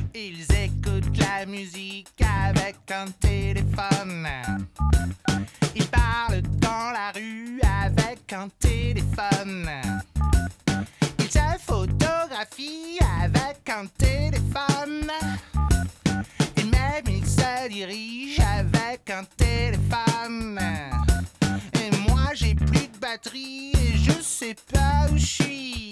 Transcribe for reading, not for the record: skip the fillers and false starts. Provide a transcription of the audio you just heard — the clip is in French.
Ils écoutent la musique avec un téléphone. Ils parlent dans la rue avec un téléphone. Ils se photographient avec un téléphone. Et même ils se dirigent avec un téléphone. Et moi j'ai plus de batterie et je sais pas où je suis.